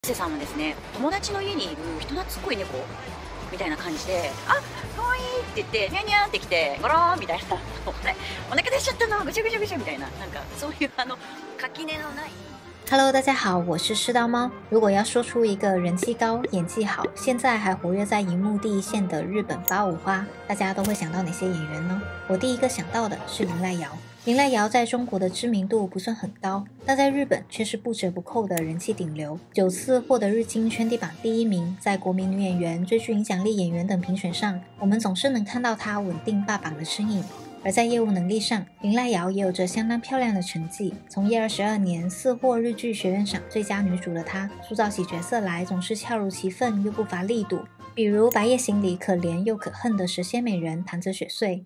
瀬さんはですね、友達の家にいる人懐っこい猫みたいな感じで、あ、可愛いって言って、ニャンニャンって来て、ゴローンみたいな、お腹出しちゃったの、ぐしゃぐしゃぐしゃみたいな、なんかそういう垣根のない。 Hello， 大家好，我是世刀猫。如果要说出一个人气高、演技好、现在还活跃在荧幕第一线的日本八五花，大家都会想到哪些演员呢？我第一个想到的是林濑遥。林濑遥在中国的知名度不算很高，但在日本却是不折不扣的人气顶流，9次获得日经圈地榜第1名。在国民女演员、最具影响力演员等评选上，我们总是能看到她稳定霸榜的身影。而在业务能力上，林濑遥也有着相当漂亮的成绩。从业22年4获日剧学院赏最佳女主的她，塑造起角色来总是恰如其分又不乏力度。比如《白夜行》里可怜又可恨的蛇蝎美人潭泽雪穗，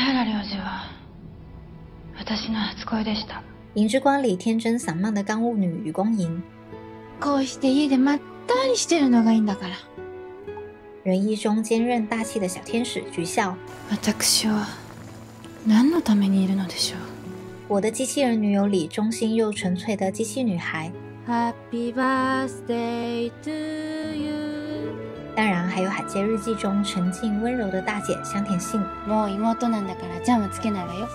银之光里天真散漫的刚务女雨宫莹，人一中坚韧大气的小天使菊孝，我的机器人女友里忠心又纯粹的机器女孩。Happy birthday to you。当然还有海街日记中沉静温柔的大姐香田杏。もう妹なんだからジャムつけないわよ。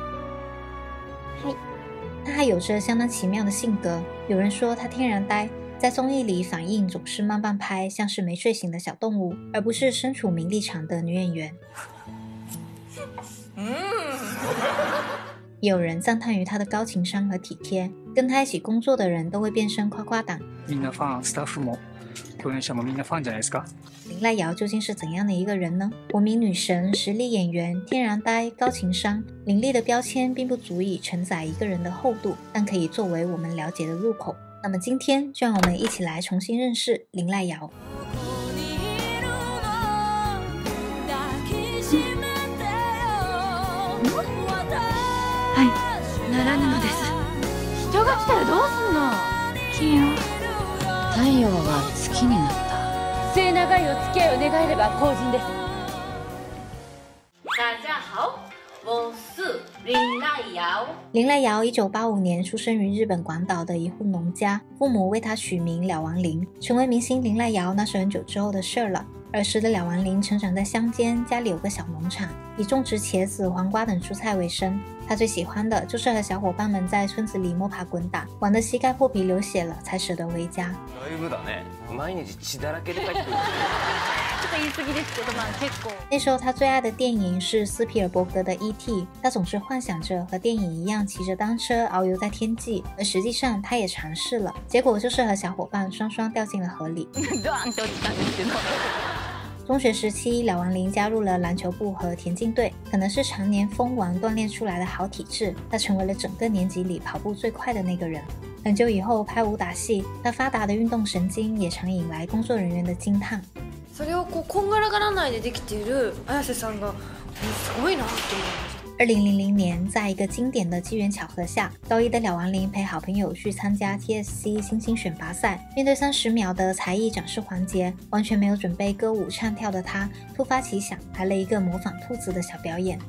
她还有着相当奇妙的性格，有人说她天然呆，在综艺里反应总是慢半拍，像是没睡醒的小动物，而不是身处名利场的女演员。也有人赞叹于她的高情商和体贴，跟她一起工作的人都会变身夸夸党。みんなファン、スタッフも共演者もみんなファンじゃないですか。林濑遥究竟是怎样的一个人呢？国民女神、实力演员、天然呆、高情商，凌厉的标签并不足以承载一个人的厚度，但可以作为我们了解的入口。那么今天就让我们一起来重新认识林濑遥。 ならぬのです。人が来たらどうすんの？太陽が月になった。末永いお付き合いを願えれば幸甚です。大家好，我是林濑遥。 林濑遥1985年出生于日本广岛的一户农家，父母为她取名了王林。成为明星林濑遥那是很久之后的事了。儿时的了王林成长在乡间，家里有个小农场，以种植茄子、黄瓜等蔬菜为生。他最喜欢的就是和小伙伴们在村子里摸爬滚打，玩得膝盖破皮流血了才舍得回家。那时候他最爱的电影是斯皮尔伯格的 E.T.， 他总是幻想着和电影一样骑着单车遨游在天际，而实际上他也尝试了，结果就是和小伙伴双双掉进了河里。中学时期，了王林加入了篮球部和田径队，可能是常年疯玩锻炼出来的好体质，他成为了整个年级里跑步最快的那个人。很久以後拍武打戏，他发达的运动神经也常引来工作人员的惊叹。 それをこんがらがらないでできている綾瀬さんがすごいなと思いました。 2000年，在一个经典的机缘巧合下，高一的了王林陪好朋友去参加 TSC 新星选拔赛，面对30秒的才艺展示环节，完全没有准备歌舞唱跳的他，突发奇想，来了一个模仿兔子的小表演。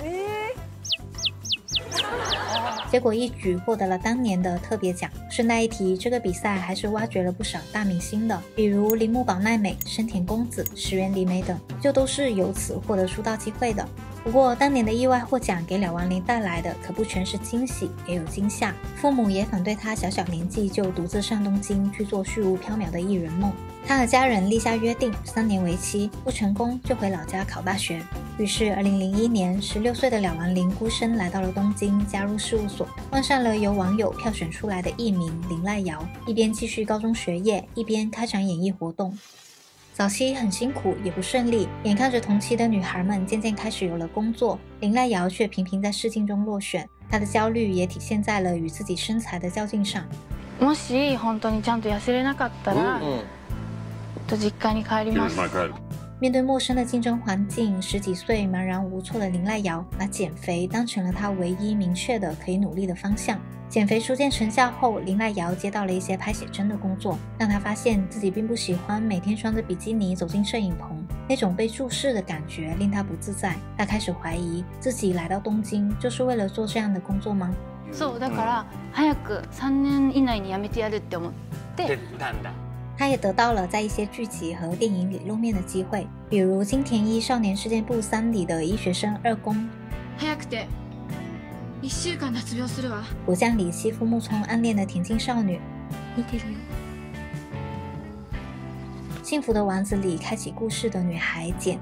结果一举获得了当年的特别奖。顺带一提，这个比赛还是挖掘了不少大明星的，比如铃木保奈美、深田恭子、石原里美等，就都是由此获得出道机会的。不过当年的意外获奖给了王林带来的可不全是惊喜，也有惊吓。父母也反对他小小年纪就独自上东京去做虚无缥缈的艺人梦。他和家人立下约定，3年为期，不成功就回老家考大学。于是2001年，16岁的了王林孤身来到了东京，加入事务所，换上了由网友票选出来的艺名林濑遥，一边继续高中学业，一边开展演艺活动。早期很辛苦，也不顺利，眼看着同期的女孩们渐渐开始有了工作，林濑遥却频频在试镜中落选。她的焦虑也体现在了与自己身材的较劲上。 もし本当にちゃんと痩せれなかったら、実家に帰ります。 面对陌生的竞争环境，10几岁茫然无措的林濑遥把减肥当成了她唯一明确的可以努力的方向。减肥初见成效后，林濑遥接到了一些拍写真的工作，让她发现自己并不喜欢每天穿着比基尼走进摄影棚，那种被注视的感觉令她不自在。她开始怀疑自己来到东京就是为了做这样的工作吗？ そうだから早く3年以内に辞めてやるって思って。 他也得到了在一些剧集和电影里露面的机会，比如金田一少年事件簿3里的医学生二宫， 早くて1週間脱病するわ。 果酱里欺负木聪暗恋的田径少女， 見てるよ。 幸福的王子里开启故事的女孩简。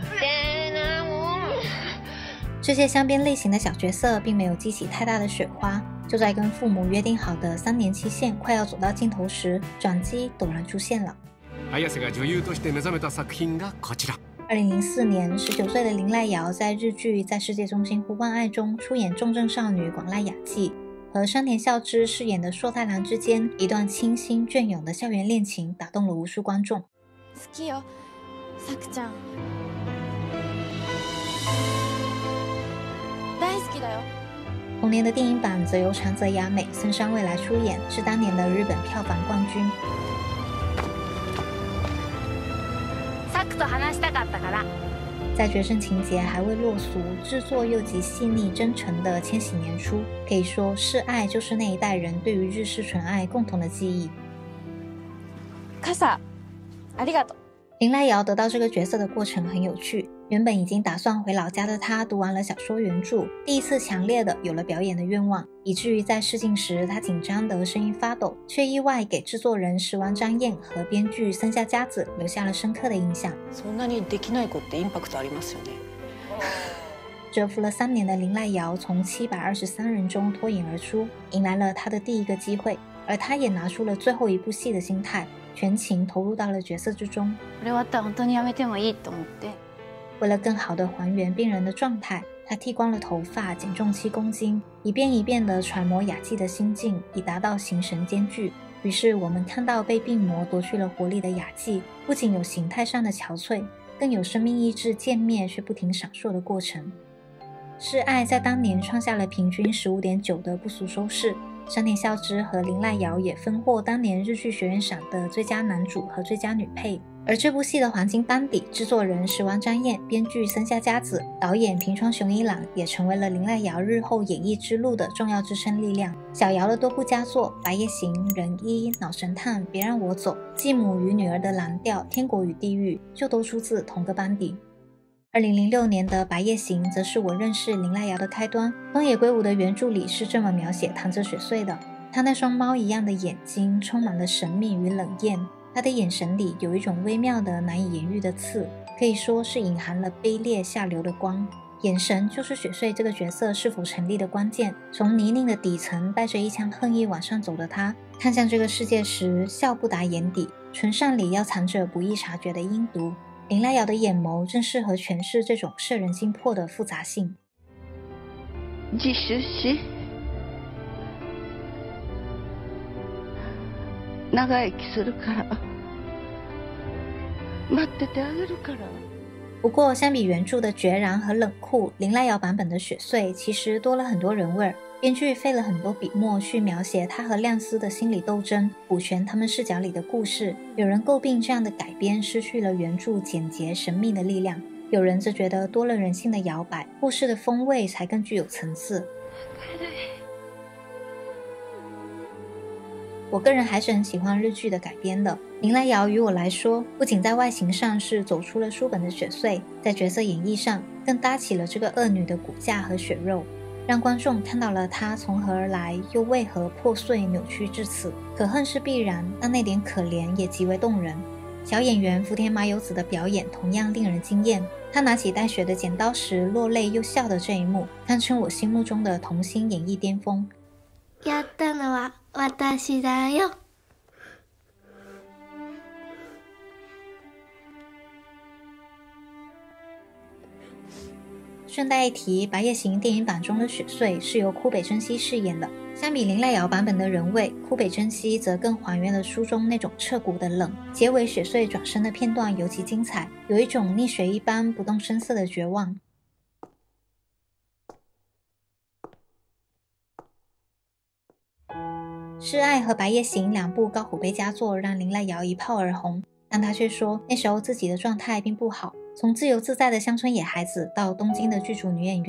这些镶边类型的小角色并没有激起太大的雪花，就在跟父母约定好的3年期限快要走到尽头时，转机陡然出现了。 綾瀬が女優として目覚めた作品がこちら。 2004年，19岁的林濑遥在日剧《在世界中心呼唤爱》中出演重症少女广濑雅纪，和山田孝之饰演的硕太郎之间一段清新隽永的校园恋情打动了无数观众。 好きよ、さくちゃん。大好きだよ。 同年的电影版则由长泽雅美、森山未来出演，是当年的日本票房冠军。 サクと話したかったから。 在决胜情节还未落俗，制作又极细腻真诚的千禧年初，可以说是爱就是那一代人对于日式纯爱共同的记忆。 傘、ありがとう。 林濑遥得到这个角色的过程很有趣，原本已经打算回老家的他，读完了小说原著，第一次强烈的有了表演的愿望，以至于在试镜时他紧张的声音发抖，却意外给制作人石丸章彦和编剧森下佳子留下了深刻的印象。 そんなにできない子ってインパクトありますよね。 蛰伏了3年的林濑遥從723人中脱颖而出，迎来了他的第一个机会，而他也拿出了最后一部戏的心态，全情投入到了角色之中。 これ終わったら本当にやめてもいいと思って。 为了更好地还原病人的状态，他剃光了头发，减重7公斤，一遍一遍地揣摩雅纪的心境，以达到形神兼具。于是我们看到被病魔夺去了活力的雅纪，不仅有形态上的憔悴，更有生命意志渐灭却不停闪烁的过程。是爱在当年创下了平均15.9的不俗收视，山田孝之和林濑遥也分获当年日剧学院赏的最佳男主和最佳女配。而这部戏的黄金班底，制作人石丸章彦、编剧森下佳子、导演平川雄一郎，也成为了林濑遥日后演艺之路的重要支撑力量。小遥的多部佳作《白夜行》、《人医》、《脑神探》、《别让我走》、《继母与女儿的蓝调》、《天国与地狱》就都出自同个班底。2006年的《白夜行》则是我认识林濑遥的开端。东野圭吾的原著里是这么描写唐泽雪穗的：他那双猫一样的眼睛充满了神秘与冷艳，他的眼神里有一种微妙的难以言喻的刺，可以说是隐含了卑劣下流的光。眼神就是雪穗这个角色是否成立的关键。从泥泞的底层带着一腔恨意往上走的他，看向这个世界时笑不达眼底，唇上里要藏着不易察觉的阴毒。林濑遥的眼眸正适合诠释这种摄人心魄的复杂性。 自首し、長生きするから待っててあげるから。 不过相比原著的决然和冷酷，林濑遥版本的雪穗其实多了很多人味儿。编剧费了很多笔墨去描写他和亮司的心理斗争，补全他们视角里的故事。有人诟病这样的改编失去了原著简洁神秘的力量，有人则觉得多了人性的摇摆，故事的风味才更具有层次。我个人还是很喜欢日剧的改编的。林濑遥于我来说，不仅在外形上是走出了书本的雪穗，在角色演绎上更搭起了这个恶女的骨架和血肉，让观众看到了她从何而来，又为何破碎扭曲至此。可恨是必然，但那点可怜也极为动人。小演员福田麻由子的表演同样令人惊艳，她拿起带血的剪刀时落泪又笑的这一幕，堪称我心目中的童星演绎巅峰。 やったのは私だよ。 顺带一提，《白夜行》电影版中的雪穗是由枯北真希饰演的。相比林濑遥版本的人味，枯北真希则更还原了书中那种彻骨的冷。结尾雪穗转身的片段尤其精彩，有一种溺水一般不动声色的绝望。《是爱》和《白夜行》两部高虎杯佳作让林濑遥一炮而红，但他却说那时候自己的状态并不好。从自由自在的乡村野孩子到东京的剧组女演员，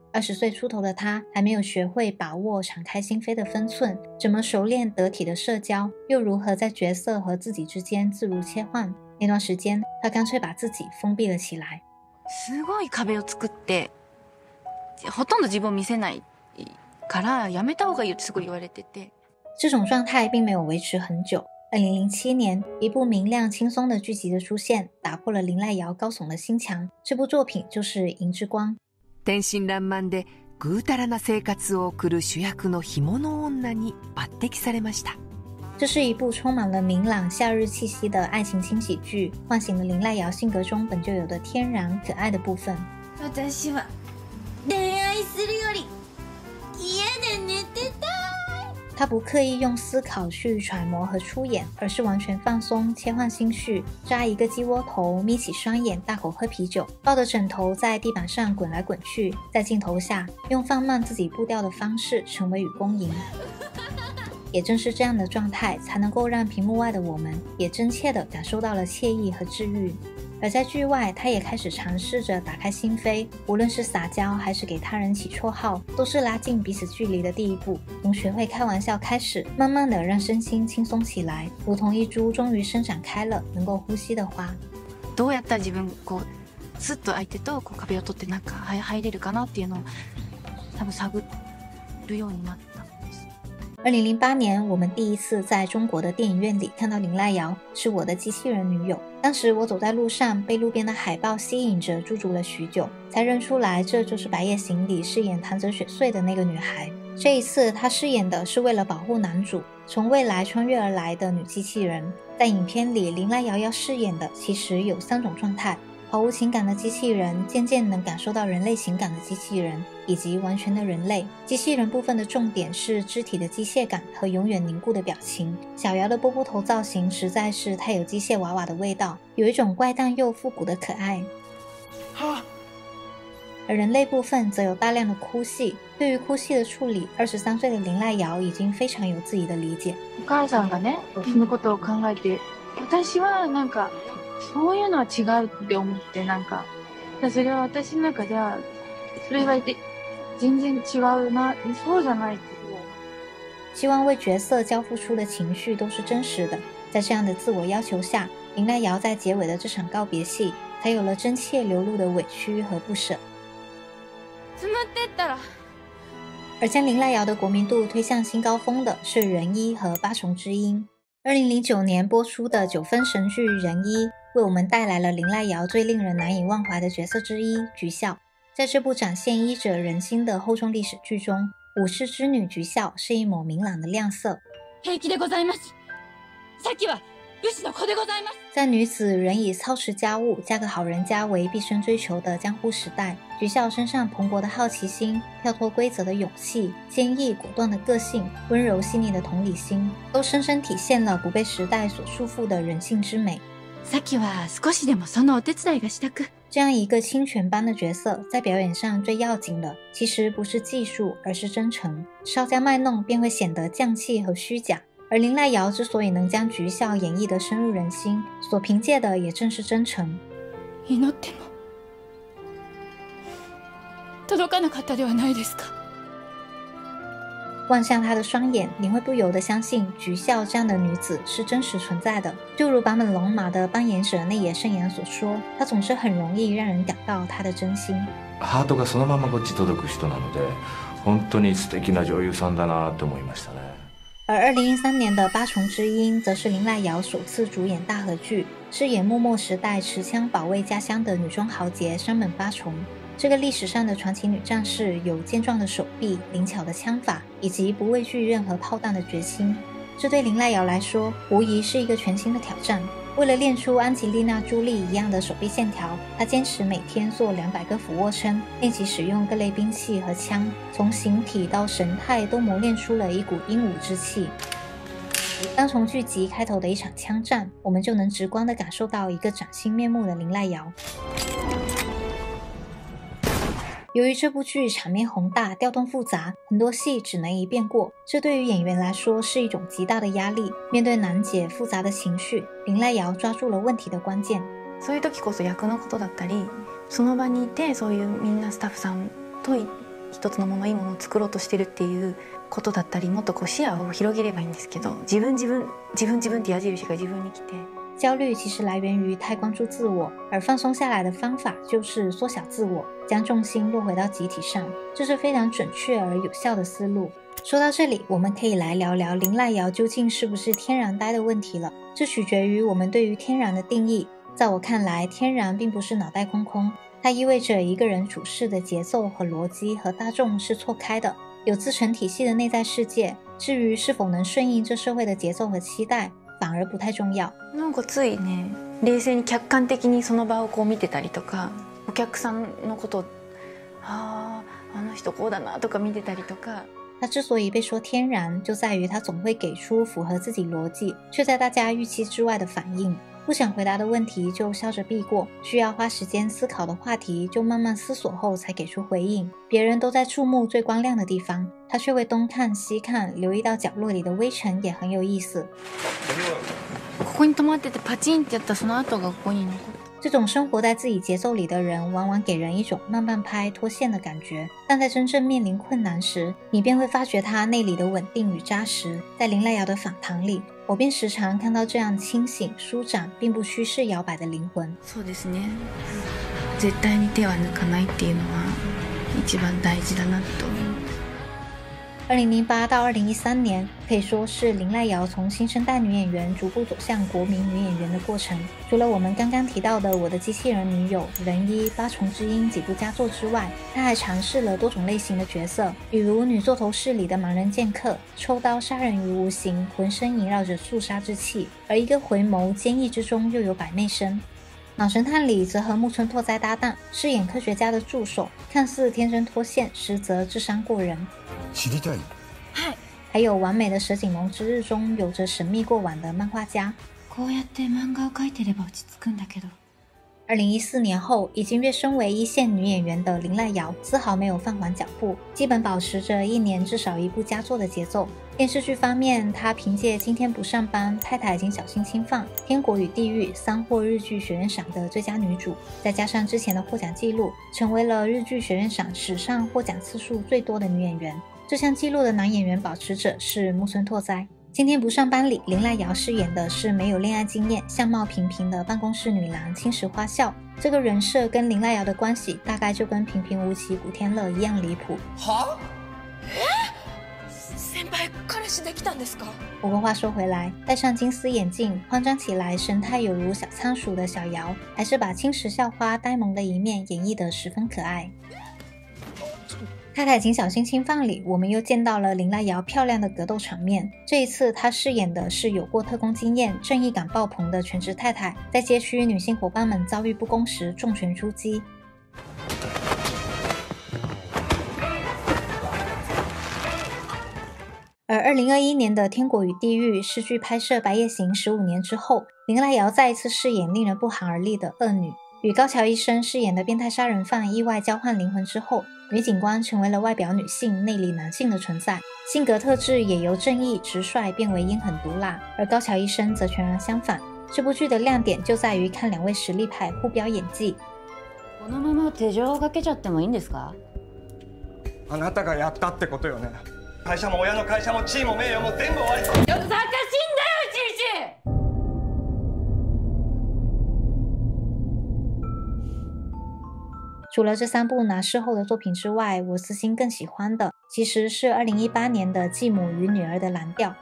20岁出头的他还没有学会把握敞开心扉的分寸，怎么熟练得体的社交，又如何在角色和自己之间自如切换。那段时间，他干脆把自己封闭了起来。 すごい壁を作ってほとんど自分を見せないからやめた方がいいってすごい言われてて。 这种状态并没有维持很久。2007年，一部明亮轻松的剧集的出现，打破了林濑遥高耸的心墙。这部作品就是《银之光》。 天真爛漫でぐうたらな生活を送る主役の干物女に抜擢されました。 这是一部充满了明朗夏日气息的爱情轻喜剧，唤醒了林濑遥性格中本就有的天然可爱的部分。 私は恋愛するより家で寝てた。 他不刻意用思考去揣摩和出演，而是完全放松，切换心绪，扎一个鸡窝头，眯起双眼，大口喝啤酒，抱着枕头在地板上滚来滚去，在镜头下用放慢自己步调的方式成为雨公吟。也正是这样的状态，才能够让屏幕外的我们也真切地感受到了惬意和治愈。而在剧外，他也开始尝试着打开心扉，无论是撒娇还是给他人起绰号，都是拉近彼此距离的第一步。从学会开玩笑开始，慢慢地让身心轻松起来，如同一株终于生长开了、能够呼吸的花。 どうやったら自分スッと相手と壁を取ってなんか入れるかなっていうのを多分探るようになった。 2008年，我们第一次在中国的电影院里看到林濑遥是我的机器人女友。当时我走在路上，被路边的海报吸引着，驻足了许久，才认出来这就是《白夜行》里饰演唐泽雪穗的那个女孩。这一次，她饰演的是为了保护男主，从未来穿越而来的女机器人。在影片里，林濑遥要饰演的其实有3种状态：毫无情感的机器人，渐渐能感受到人类情感的机器人，以及完全的人类。机器人部分的重点是肢体的机械感和永远凝固的表情。小遥的波波头造型实在是太有机械娃娃的味道，有一种怪诞又复古的可爱。而人类部分则有大量的哭戏。对于哭戏的处理，23岁的林濑遥已经非常有自己的理解。 お母さんがね、そのことを考えて、私はなんかそういうのは違うって思ってなんか、それは私の中ではそれは全然違うな、そうじゃない。 希望为角色交付出的情绪都是真实的。在这样的自我要求下，林濑遥在结尾的这场告别戏，才有了真切流露的委屈和不舍。而将林濑遥的国民度推向新高峰的是仁一和八重之音。2009年播出的9分神剧《仁一》为我们带来了林濑遥最令人难以忘怀的角色之一菊孝。在这部展现医者仁心的厚重历史剧中，武士之女菊孝是一抹明朗的亮色。 平気でございます。さっきは武士の子でございます。 在女子仍以操持家务、嫁个好人家为毕生追求的江湖时代，菊孝身上蓬勃的好奇心、跳脱规则的勇气、坚毅果断的个性、温柔细腻的同理心，都深深体现了不被时代所束缚的人性之美。 さっきは少しでもそのお手伝いがしたく。 这样一个清泉般的角色，在表演上最要紧的其实不是技术，而是真誠。稍加卖弄便会显得匠气和虚假。而林濑遥之所以能将菊孝演绎得深入人心，所凭借的也正是真诚。 祈っても届かなかったではないですか。 望向她的双眼，你会不由得相信菊孝这样的女子是真实存在的。就如坂本龙马的扮演者内野圣阳所说，她总是很容易让人感到她的真心。 ハートがそのままこっち届く人なので、本当に素敵な女優さんだなと思いましたね。 而2013年的八重之音则是林濑遥首次主演大河剧，饰演幕末时代持枪保卫家乡的女中豪杰山本八重。这个历史上的传奇女战士有健壮的手臂、灵巧的枪法，以及不畏惧任何炮弹的决心。这对林濑遥来说，无疑是一个全新的挑战。为了练出安吉丽娜·朱莉一样的手臂线条，她坚持每天做200个俯卧撑，练习使用各类兵器和枪，从形体到神态都磨练出了一股英武之气。当从剧集开头的一场枪战，我们就能直观地感受到一个崭新面目的林濑遥。由于这部剧场面宏大，调动复杂，很多戏只能一遍过，这对于演员来说是一种极大的压力。面对难解复杂的情绪，林濑遥抓住了问题的关键。 そういう時こそ役のことだったり、その場にいてそういうみんなスタッフさんと一つのものいいものを作ろうとしてるっていうことだったり、もっとこう視野を広げればいいんですけど、自分って矢印が自分に来て。 焦虑其实来源于太关注自我，而放松下来的方法就是缩小自我，将重心落回到集体上，这是非常准确而有效的思路。说到这里，我们可以来聊聊林濑遥究竟是不是天然呆的问题了。这取决于我们对于天然的定义。在我看来，天然并不是脑袋空空，它意味着一个人处事的节奏和逻辑和大众是错开的，有自成体系的内在世界。至于是否能顺应这社会的节奏和期待，反而不太重要。 なんかついね、冷静に客観的にその場をこう見てたりとか、お客さんのことあの人こうだなとか見てたりとか。 它之所以被说天然，就在于它总会给出符合自己逻辑，却在大家预期之外的反应。不想回答的问题就笑着避过，需要花时间思考的话题就慢慢思索后才给出回应。别人都在注目最光亮的地方，他却会东看西看，留意到角落里的微尘也很有意思。 ここに止まっててパチンってやったその後がここに残る。 这种生活在自己节奏里的人，往往给人一种慢半拍、脱线的感觉，但在真正面临困难时，你便会发觉他内里的稳定与扎实。在林濑遥的访谈里，我便时常看到这样清醒、舒展，并不虚势摇摆的灵魂。 そうですね。絶対に手は抜かないっていうのは一番大事だなと。 2008到2013年可以说是林濑遥从新生代女演员逐步走向国民女演员的过程。除了我们刚刚提到的《我的机器人女友》、《人一》、《八重之音》几部佳作之外，她还尝试了多种类型的角色，比如《女座头市》里的盲人剑客，抽刀杀人于无形，浑身萦绕着肃杀之气，而一个回眸，坚毅之中又有百媚生。脑神探里则和木村拓哉搭档，饰演科学家的助手，看似天真脱线，实则智商过人。 知りたい。 还有完美的蛇颈龙之日中有着神秘过往的漫画家。 こうやって漫画を描いてれば落ち着くんだけど。 2014年后，已经跃升为一线女演员的林濑遥丝毫没有放缓脚步，基本保持着一年至少一部佳作的节奏。电视剧方面，她凭借《今天不上班》、《太太已经小心轻放》、《天国与地狱》3获日剧学院赏的最佳女主，再加上之前的获奖记录，成为了日剧学院赏史上获奖次数最多的女演员。这项纪录的男演员保持者是木村拓哉。今天不上班里，林濑遥饰演的是没有恋爱经验、相貌平平的办公室女郎青石花笑。这个人设跟林濑遥的关系，大概就跟平平无奇古天乐一样离谱。 先輩彼氏できたんですか？ 不过话说回来，戴上金丝眼镜，慌张起来神态有如小仓鼠的小遥，还是把青石校花呆萌的一面演绎得十分可爱。太太请小心轻放里，我们又见到了林濑遥漂亮的格斗场面。这一次，她饰演的是有过特工经验、正义感爆棚的全职太太，在街区女性伙伴们遭遇不公时重拳出击。而2021年的《天国与地狱》是剧拍摄《白夜行》15年之后，林濑遥再一次饰演令人不寒而栗的恶女。与高桥医生饰演的变态杀人犯意外交换灵魂之后，女警官成为了外表女性、内里男性的存在，性格特质也由正义直率变为阴狠毒辣，而高桥医生则全然相反。这部剧的亮点就在于看两位实力派互飙演技。 このまま手錠をかけちゃってもいいんですか？ あなたがやったってことよね。会社も親の会社も地位も名誉も全部終わりそう。 ちょっと作家死んだよいちいち。 除了这3部拿视后的作品之外，我私心更喜欢的其实是2018年的《继母与女儿的蓝调》。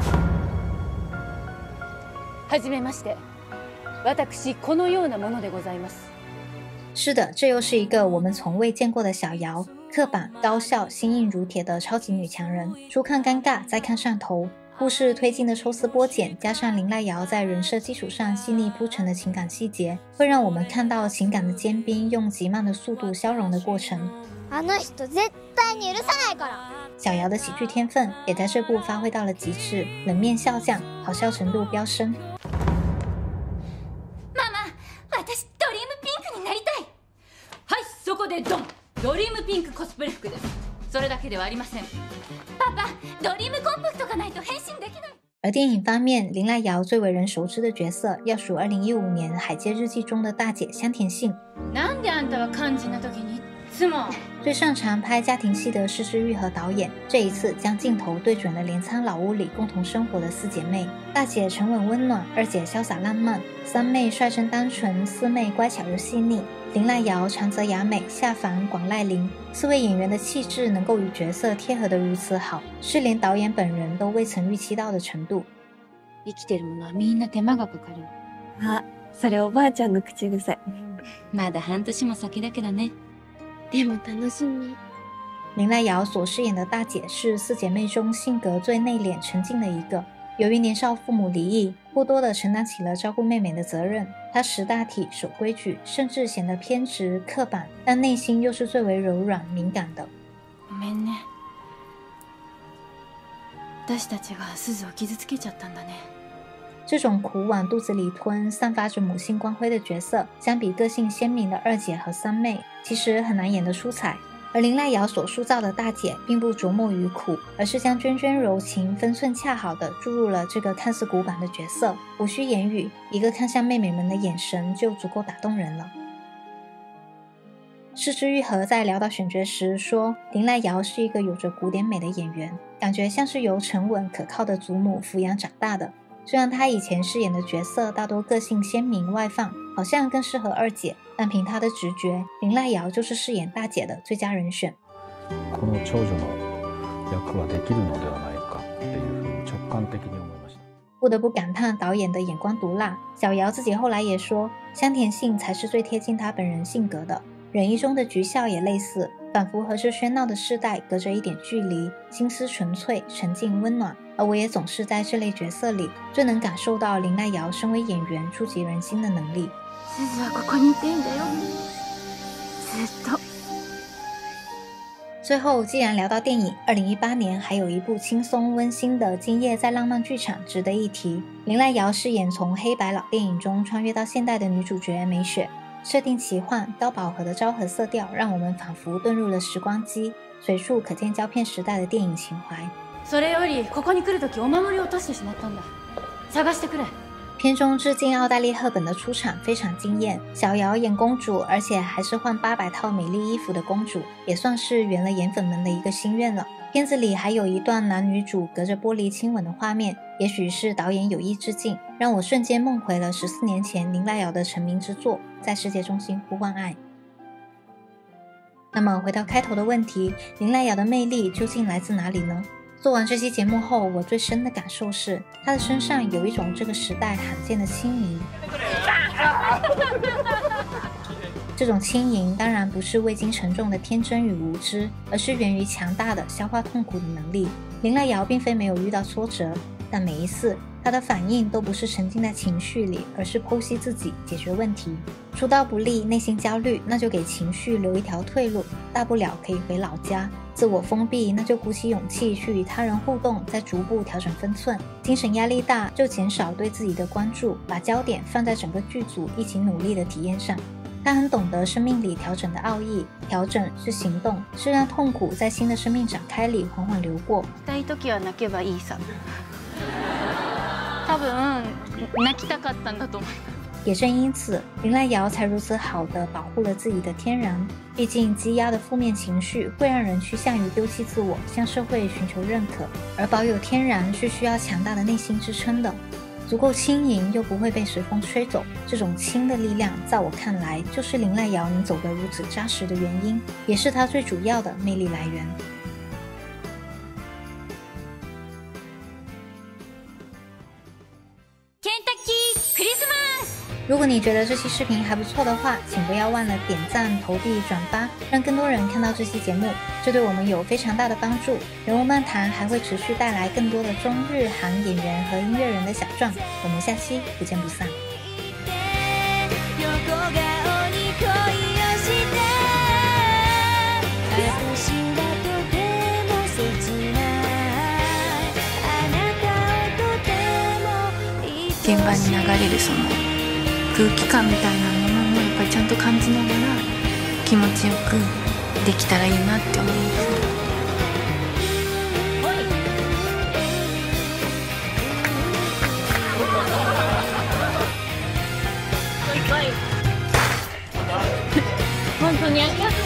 はじめまして、私このようなものでございます。 是的，这又是一个我们从未见过的小遥，刻板、高效、心硬如铁的超级女强人。初看尴尬，再看上头。故事推进的抽丝剥茧，加上林濑遥在人设基础上细腻铺陈的情感细节，会让我们看到情感的坚冰用极慢的速度消融的过程。 あの人絶対に許さないから。 小遥的喜剧天分也在这部发挥到了极致，冷面笑匠，好笑程度飙升。 ママ、私ドリームピンクになりたい。はい、そこでドン。ドリームピンクコスプレ服です。それだけではありません。パパ、ドリームコンパクトがないと変身できない。 而电影方面，林濑遥最为人熟知的角色，要数2015年《海街日记》中的大姐香田杏。 なんであんたは肝心な時につも最擅长拍家庭戏的是枝裕和导演，这一次将镜头对准了镰仓老屋里共同生活的四姐妹。大姐沉稳温暖，二姐潇洒浪漫，三妹率真单纯，四妹乖巧又细腻。林濑遥、长泽雅美、夏帆、广濑铃四位演员的气质能够与角色贴合得如此好，是连导演本人都未曾预期到的程度。 生きてるものはみんな手間がかかる。 あ、それおばあちゃんの口癖。 まだ半年も先だけどね。 でも楽しみ。 林濑遥所饰演的大姐是四姐妹中性格最内敛沉静的一个，由于年少父母离异，过多地承担起了照顾妹妹的责任。她识大体、守规矩，甚至显得偏执刻板，但内心又是最为柔软敏感的。 ごめんね。私たちがすずを傷つけちゃったんだね。 这种苦往肚子里吞、散发着母性光辉的角色，相比个性鲜明的二姐和三妹，其实很难演得出彩。而林濑遥所塑造的大姐并不着墨于苦，而是将涓涓柔情分寸恰好地注入了这个看似古板的角色，无需言语，一个看向妹妹们的眼神就足够打动人了。是枝裕和在聊到选角时说，林濑遥是一个有着古典美的演员，感觉像是由沉稳可靠的祖母抚养长大的。虽然她以前饰演的角色大多个性鲜明外放，好像更适合二姐，但凭她的直觉，林濑遥就是饰演大姐的最佳人选。 この長女の役はできるのではないかっていうふうに直感的に思いました。 不得不感叹导演的眼光毒辣。小遥自己后来也说，香甜杏才是最贴近她本人性格的。忍一中的菊孝也类似，仿佛和这喧闹的世代隔着一点距离，心思纯粹、沉静、温暖。而我也总是在这类角色里最能感受到林濑遥身为演员触及人心的能力。 すずはここにいていいんだよ。ずっと。 最后，既然聊到电影，2018年还有一部轻松温馨的《今夜在浪漫剧场》值得一提。林濑遥饰演从黑白老电影中穿越到现代的女主角美雪，设定奇幻、高饱和的昭和色调，让我们仿佛遁入了时光机，随处可见胶片时代的电影情怀。 それよりここに来るときお守りを落としてしまったんだ。探してくれ。 片中致敬奥黛丽·赫本的出场非常惊艳，小遥演公主，而且还是换800套美丽衣服的公主，也算是圆了颜粉们的一个心愿了。片子里还有一段男女主隔着玻璃亲吻的画面，也许是导演有意致敬，让我瞬间梦回了14年前林濑遥的成名之作《在世界中心呼唤爱》。那么回到开头的问题，林濑遥的魅力究竟来自哪里呢？做完这期节目后，我最深的感受是，她的身上有一种这个时代罕见的轻盈。这种轻盈当然不是未经沉重的天真与无知，而是源于强大的消化痛苦的能力。林濑遥并非没有遇到挫折，但每一次她的反应都不是沉浸在情绪里，而是剖析自己，解决问题。出道不利，内心焦虑，那就给情绪留一条退路，大不了可以回老家。自我封闭，那就鼓起勇气去与他人互动，再逐步调整分寸。精神压力大，就减少对自己的关注，把焦点放在整个剧组一起努力的体验上。他很懂得生命里调整的奥义，调整是行动，是让痛苦在新的生命展開里缓缓流过。 痛い時は泣けばいいさ。多分泣きたかったんだと思います。 也正因此，林濑遥才如此好地保护了自己的天然。毕竟积压的负面情绪会让人趋向于丢弃自我，向社会寻求认可，而保有天然是需要强大的内心支撑的。足够轻盈又不会被随风吹走，这种轻的力量在我看来就是林濑遥能走得如此扎实的原因，也是她最主要的魅力来源。如果你觉得这期视频还不错的话，请不要忘了点赞、投币、转发，让更多人看到这期节目，这对我们有非常大的帮助。人物漫谈还会持续带来更多的中日韩演员和音乐人的小传，我们下期不见不散。 現場に流れるその空気感みたいなものもやっぱりちゃんと感じながら気持ちよくできたらいいなって思います。 本当にありがとう。